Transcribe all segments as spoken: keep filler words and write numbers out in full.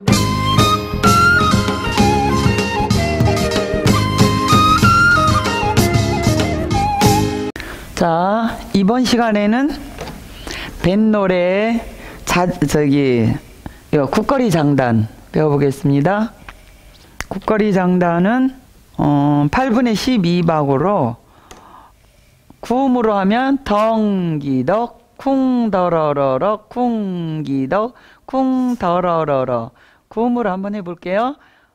자, 이번 시간에는 뱃노래 자, 저기 이거 국거리 장단 배워보겠습니다. 국거리 장단은 어, 팔 분의 십이 박으로 구음으로 하면 덩기덕 쿵더러러러 쿵기덕 쿵더러러러. 구음으로 한번 해볼게요.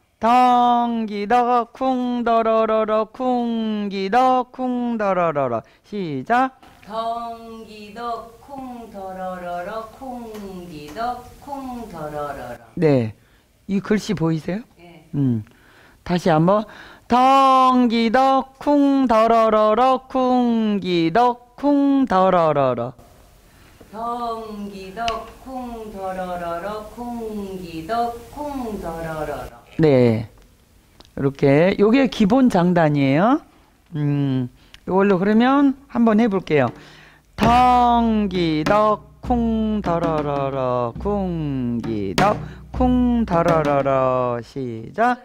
덩기덕 쿵더러러러 쿵기덕 쿵더러러러. 시작. 덩기덕 쿵더러러러 쿵기덕 쿵더러러러. 네, 이 글씨 보이세요? 네. 음, 다시 한번. 덩기덕 쿵더러러러 쿵기덕 쿵더러러러. 덩기덕 쿵더러러러 쿵기덕 쿵더러러러. 네, 이렇게 요게 기본 장단이에요. 음, 이걸로 그러면 한번 해볼게요. 덩기덕 쿵더러러러 쿵기덕 쿵더러러러. 시작.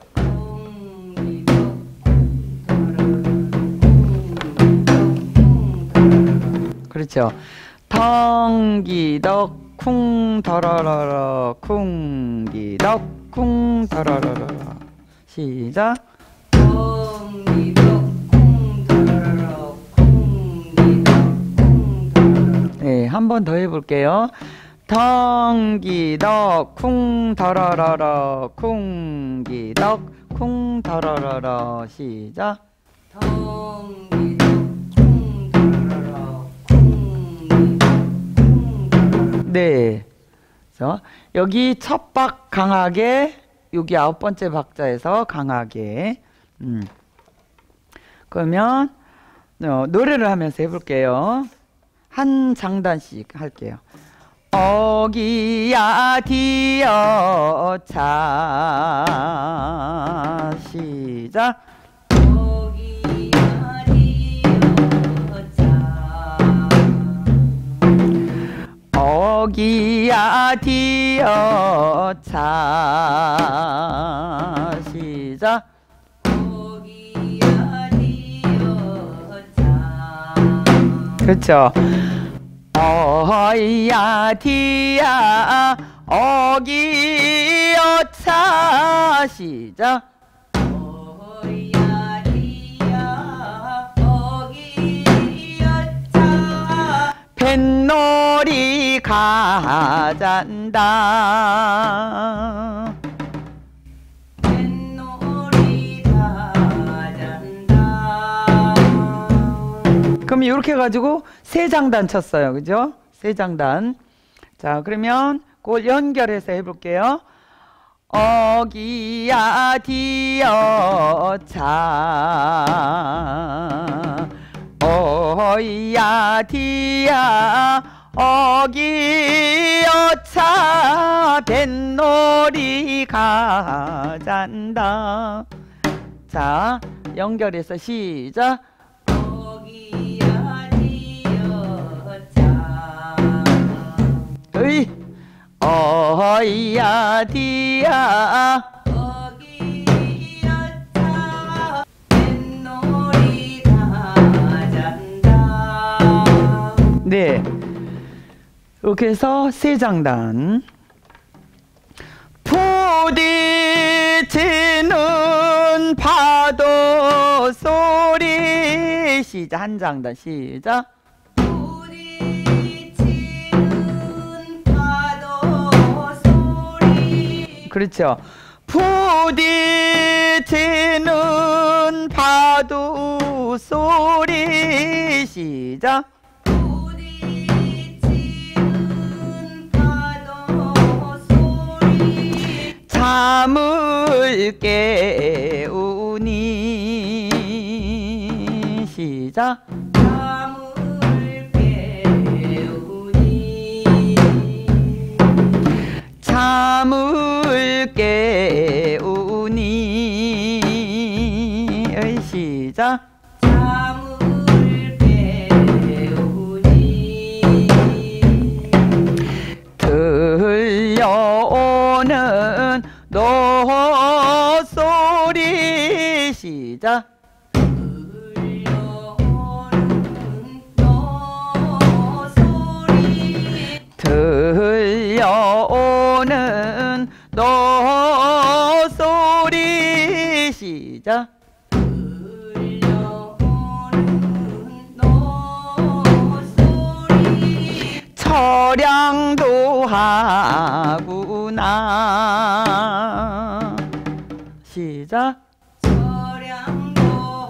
그렇죠. 덩기덕 쿵더러러러 쿵기덕 쿵더러러러. 시작. 덩기덕 쿵더러러러 쿵기덕 쿵더러러러. 네, 한 번 더 해볼게요. 덩기덕 쿵더러러러 쿵기덕 쿵더러러러. 시작. 덩기덕 쿵더러러러 쿵기덕 쿵더러러러. 네. 그래서 여기 첫 박 강하게, 여기 아홉 번째 박자에서 강하게. 음. 그러면 어, 노래를 하면서 해볼게요. 한 장단씩 할게요. 어기야 디어 차. 시작. 어기야 디어 차. 어기야 디어 차. 시작. 어기야 디어 차. 그렇죠. 어야 디야 어기여 차. 시작. 어야 디야 어기여 차. 뱃놀이 가잔다. 뱃놀이 가잔다. 그럼 이렇게 해가지고 세 장단 쳤어요. 그죠? 세 장단. 자, 그러면 그걸 연결해서 해볼게요. 어기야 디어 차. 어야 디야 어기여 차. 뱃놀이 가잔다. 자, 연결해서 시작. 어기야 디어 차. 으이. 어야 디야 어기여 차. 뱃놀이 가잔다. 네, 이렇게 해서 세 장단. 부딪히는 파도 소리. 시작. 한 장단. 시작. 부딪히는 파도 소리. 그렇죠. 부딪히는 파도 소리. 시작. 부딪히는 파도 소리. 잠을 깨우니. 시작. 잠을 깨우니. 잠을 깨우니. 어이, 시작. 잠을 깨우니. 들려오는 노소리 시작. 들려오는 노소리 시작. 철양도 하구나 시작. 철양도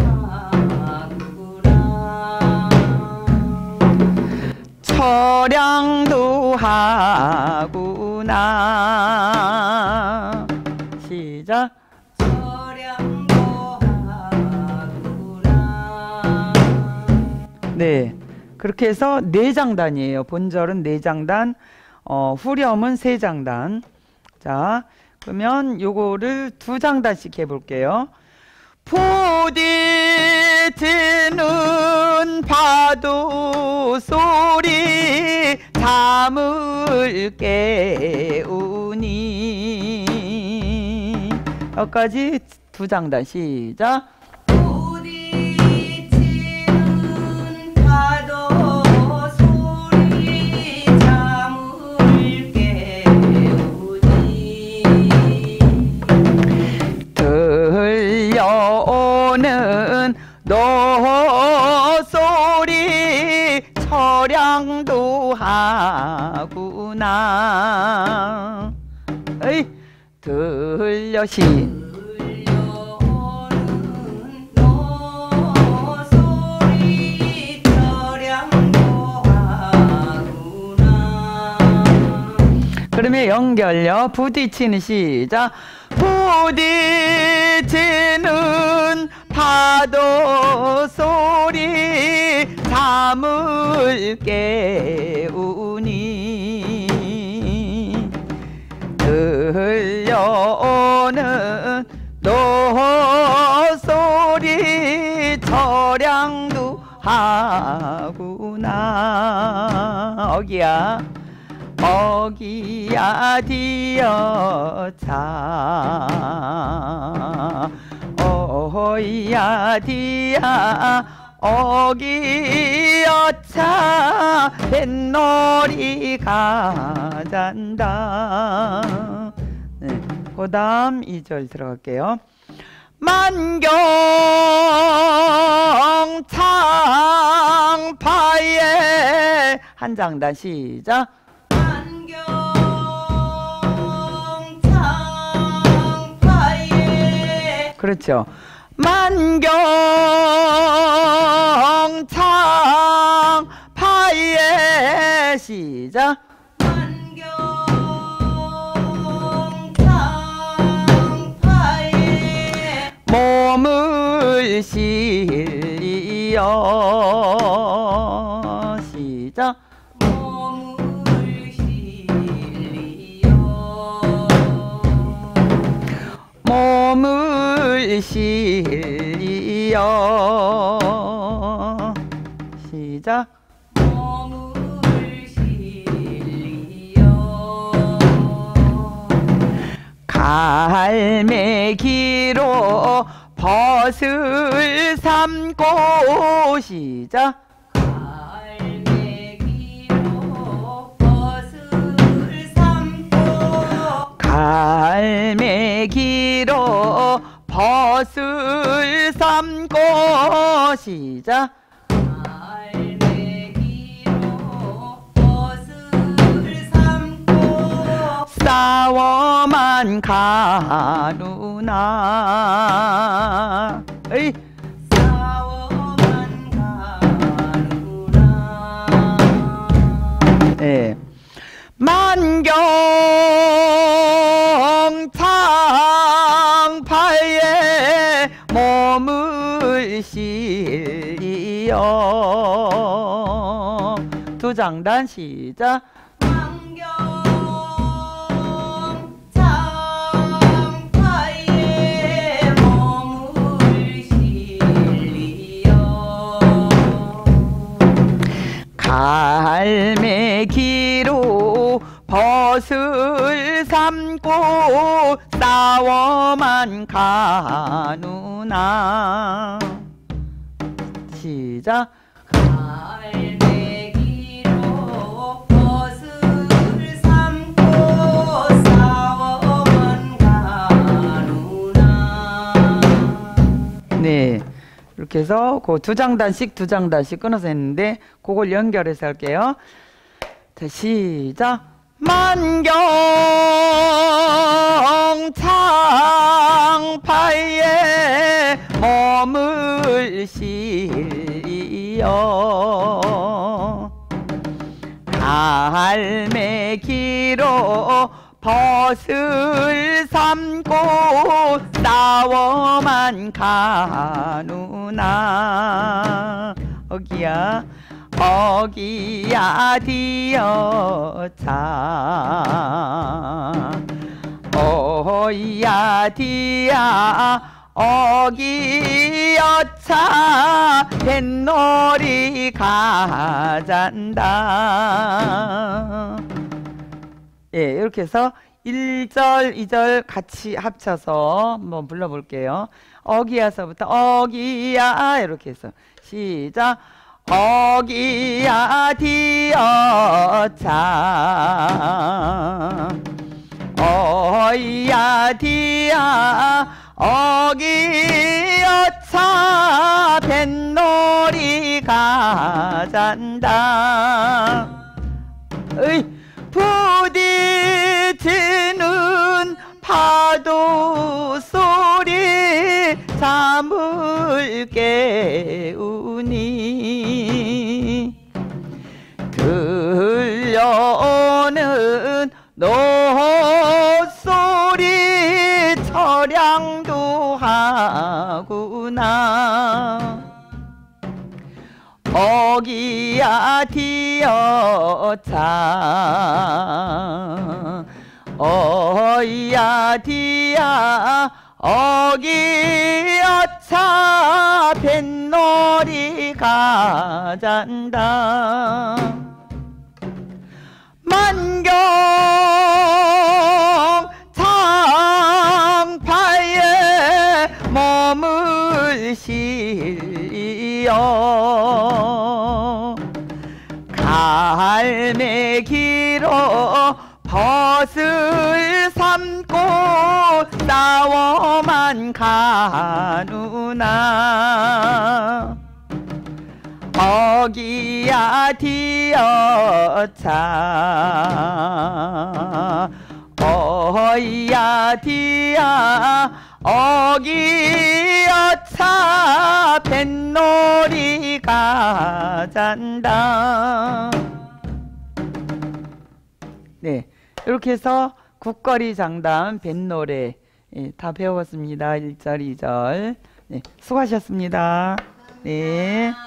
하구나 철양도 하구나 시작. 철양도 하구나. 네, 그렇게 해서 네 장단이에요. 본절은 네 장단, 어, 후렴은 세 장단. 자, 그러면 요거를 두 장단씩 해볼게요. 부딪히는 파도 소리 잠을 깨우니. 여기까지 두 장단 시작. 부딪히는 파도 소리 잠을 깨우니. 들려오는 노소리 철양도 하구나. 에이, 들려시. 들려오는 노소리 철양도 하구나. 그러면 연결요. 부딪히는 시작. 부딪히는 파도 소리 잠을 깨우니. 들려오는 노소리 철양도 하구나. 어기야. 어기야 디어차 어이야 디야 어기여차 뱃놀이 가잔다. 네, 그 다음 이 절 들어갈게요. 만경창파에 한 장단 시작. 만경창파에. 그렇죠. 만경창파에 시작. 만경창파에. 몸을 실리어 시작. 몸을 실리어. 몸을 실리어 시작. 몸을 실리어. 갈매기로 벗을 삼고 시작. 갈매기로 벗을 삼고. 갈매기로 벗을 삼고 시작. 갈매기로 벗을 삼고. 싸워만 가누나. 에이, 싸워만 가누나. 네. 만경창파에 몸을 실리어 두 장단 시작. 만경창파에 몸을 실리어. 갈매기로 벗을 삼고 싸워만 가누나. 시작. 갈매기로 벗을 삼고 싸워만 가누나. 네, 이렇게 해서 그 두 장단씩 두 장단씩 끊어서 했는데 그걸 연결해서 할게요. 자, 시작. 만경 창파에 몸을 실리어 갈매기로 벗을 삼고 싸워만 가누나. 어기야 어기야 디어차 어이야 디야 어기여차 뱃놀이 가잔다. 예, 이렇게 해서 일 절, 이 절 같이 합쳐서 한번 불러볼게요. 어기야서부터 어기야 이렇게 해서 시작. 어기야 디어차 어이야 디야 어기여차 뱃놀이 가잔다. 으이 부딪히는 파도 소리 잠을 깨우니 들려오는 노소리 처량도 하구나. 어기야 디어차 어이야 디야 어기여차 뱃놀이 가잔다. 만경 창파에 몸을 실려 갈매기로 벗을 삼고 싸워만 가누나. 어기야 디어차 어이야 디야 어기여차 뱃놀이 가잔다. 네, 이렇게 해서 국거리 장단 뱃노래 예, 다 배웠습니다. 일 절, 이 절. 네, 수고하셨습니다. 네.